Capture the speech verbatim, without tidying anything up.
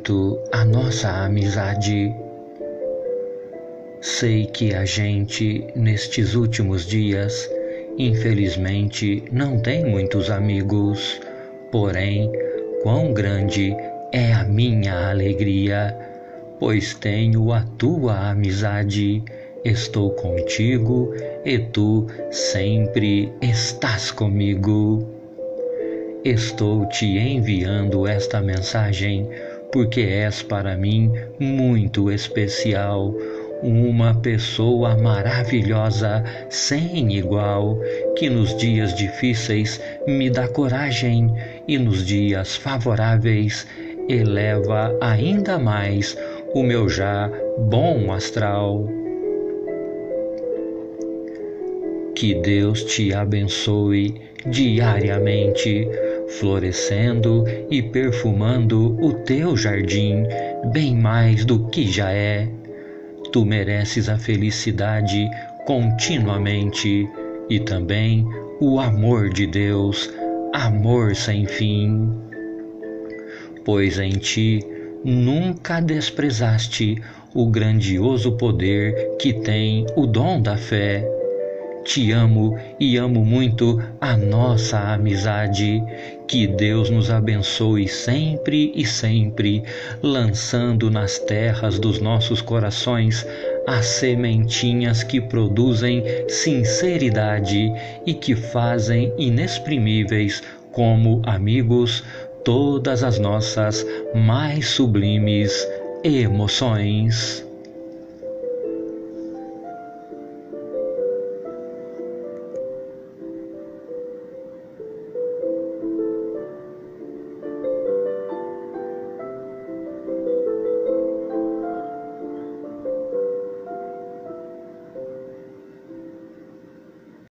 muito a nossa amizade. Sei que a gente, nestes últimos dias, infelizmente não tem muitos amigos, porém, quão grande é a minha alegria, pois tenho a tua amizade. Estou contigo e tu sempre estás comigo. Estou te enviando esta mensagem porque és para mim muito especial, uma pessoa maravilhosa, sem igual, que nos dias difíceis me dá coragem e nos dias favoráveis eleva ainda mais o meu já bom astral. Que Deus te abençoe diariamente, florescendo e perfumando o teu jardim bem mais do que já é. Tu mereces a felicidade continuamente e também o amor de Deus, amor sem fim. Pois em ti nunca desprezaste o grandioso poder que tem o dom da fé. Te amo e amo muito a nossa amizade. Que Deus nos abençoe sempre e sempre, lançando nas terras dos nossos corações as sementinhas que produzem sinceridade e que fazem inexprimíveis como amigos todas as nossas mais sublimes emoções.